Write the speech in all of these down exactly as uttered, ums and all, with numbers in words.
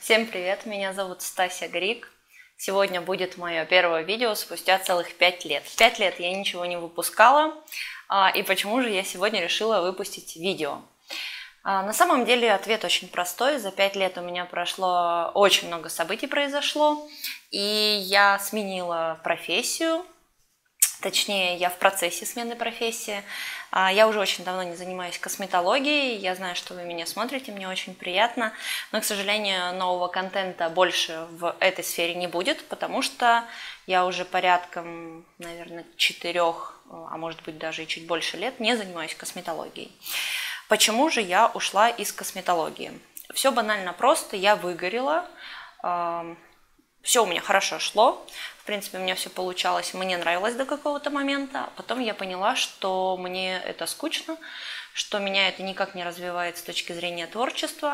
Всем привет, меня зовут Стася Грик. Сегодня будет мое первое видео спустя целых пять лет. Пять лет я ничего не выпускала, и почему же я сегодня решила выпустить видео? На самом деле ответ очень простой. За пять лет у меня прошло очень много событий произошло, и я сменила профессию. Точнее, я в процессе смены профессии. Я уже очень давно не занимаюсь косметологией. Я знаю, что вы меня смотрите, мне очень приятно. Но, к сожалению, нового контента больше в этой сфере не будет, потому что я уже порядком, наверное, четырех, а может быть даже и чуть больше лет не занимаюсь косметологией. Почему же я ушла из косметологии? Все банально просто. Я выгорела. Все у меня хорошо шло. В принципе, у меня все получалось, мне нравилось до какого-то момента. Потом я поняла, что мне это скучно, что меня это никак не развивает с точки зрения творчества.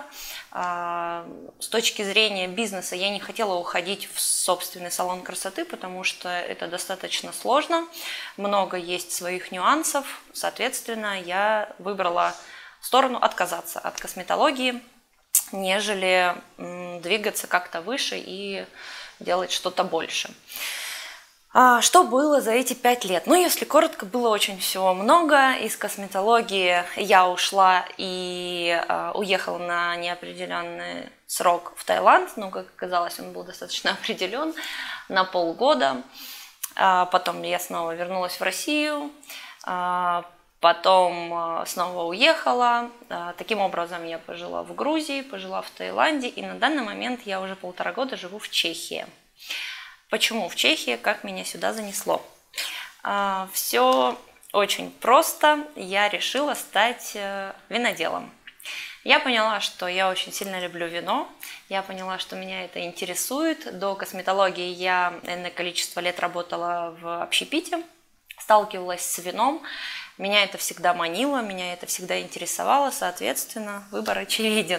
С точки зрения бизнеса я не хотела уходить в собственный салон красоты, потому что это достаточно сложно. Много есть своих нюансов. Соответственно, я выбрала сторону отказаться от косметологии, нежели двигаться как-то выше и делать что-то больше. А что было за эти пять лет? Ну, если коротко, было очень всего много. Из косметологии я ушла и э, уехала на неопределенный срок в Таиланд. Ну, как оказалось, он был достаточно определен, на полгода. А потом я снова вернулась в Россию. А Потом снова уехала. Таким образом я пожила в Грузии, пожила в Таиланде, и на данный момент я уже полтора года живу в Чехии. Почему в Чехии? Как меня сюда занесло? Все очень просто. Я решила стать виноделом. Я поняла, что я очень сильно люблю вино. Я поняла, что меня это интересует. До косметологии я энное количество лет работала в общепите, сталкивалась с вином. Меня это всегда манило, меня это всегда интересовало, соответственно, выбор очевиден.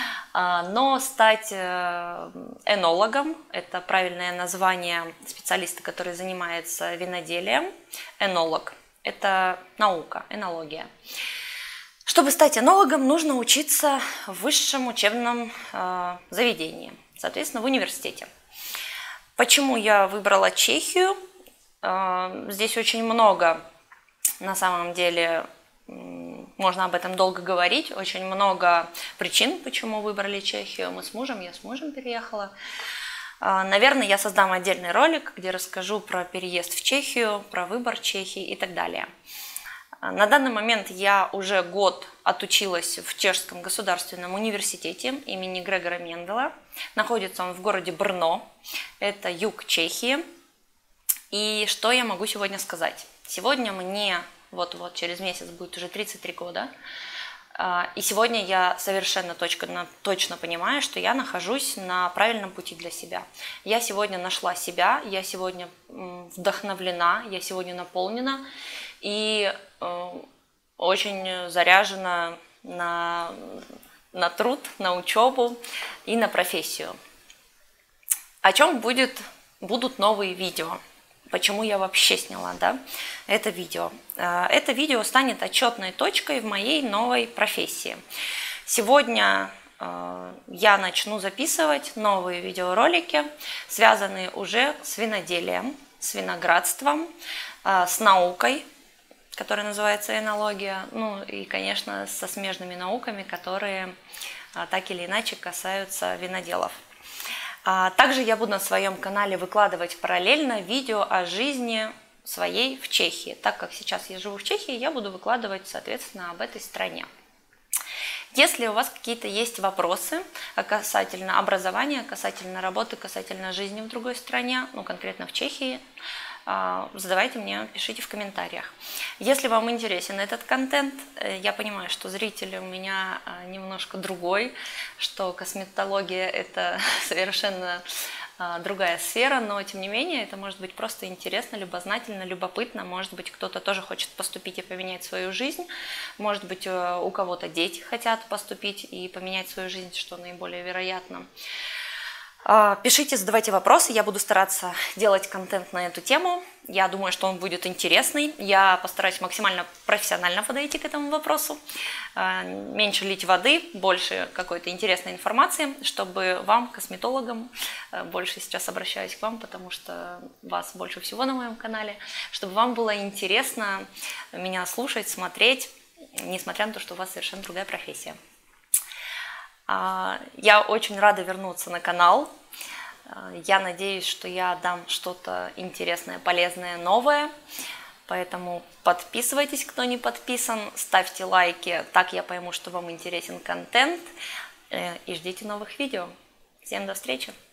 Но стать энологом – это правильное название специалиста, который занимается виноделием. Энолог – это наука, энология. Чтобы стать энологом, нужно учиться в высшем учебном заведении, соответственно, в университете. Почему я выбрала Чехию? Здесь очень много. На самом деле, можно об этом долго говорить, очень много причин, почему выбрали Чехию. Мы с мужем, я с мужем переехала. Наверное, я создам отдельный ролик, где расскажу про переезд в Чехию, про выбор Чехии и так далее. На данный момент я уже год отучилась в Чешском государственном университете имени Грегора Мендела. Находится он в городе Брно, это юг Чехии. И что я могу сегодня сказать? Сегодня мне, вот-вот через месяц будет уже тридцать три года, и сегодня я совершенно точно, точно понимаю, что я нахожусь на правильном пути для себя. Я сегодня нашла себя, я сегодня вдохновлена, я сегодня наполнена и очень заряжена на, на труд, на учебу и на профессию. О чем будет, будут новые видео? Почему я вообще сняла, да, это видео? Это видео станет отчетной точкой в моей новой профессии. Сегодня я начну записывать новые видеоролики, связанные уже с виноделием, с виноградством, с наукой, которая называется энология, ну и, конечно, со смежными науками, которые так или иначе касаются виноделов. Также я буду на своем канале выкладывать параллельно видео о жизни своей в Чехии. Так как сейчас я живу в Чехии, я буду выкладывать, соответственно, об этой стране. Если у вас какие-то есть вопросы касательно образования, касательно работы, касательно жизни в другой стране, ну конкретно в Чехии, задавайте мне, пишите в комментариях. Если вам интересен этот контент, я понимаю, что зритель у меня немножко другой, что косметология – это совершенно другая сфера, но тем не менее это может быть просто интересно, любознательно, любопытно. Может быть, кто-то тоже хочет поступить и поменять свою жизнь. Может быть, у кого-то дети хотят поступить и поменять свою жизнь, что наиболее вероятно. Пишите, задавайте вопросы, я буду стараться делать контент на эту тему. Я думаю, что он будет интересный. Я постараюсь максимально профессионально подойти к этому вопросу. Меньше лить воды, больше какой-то интересной информации, чтобы вам, косметологам, больше сейчас обращаюсь к вам, потому что вас больше всего на моем канале, чтобы вам было интересно меня слушать, смотреть, несмотря на то, что у вас совершенно другая профессия. Я очень рада вернуться на канал. Я надеюсь, что я дам что-то интересное, полезное, новое. Поэтому подписывайтесь, кто не подписан, ставьте лайки, так я пойму, что вам интересен контент. И ждите новых видео. Всем до встречи!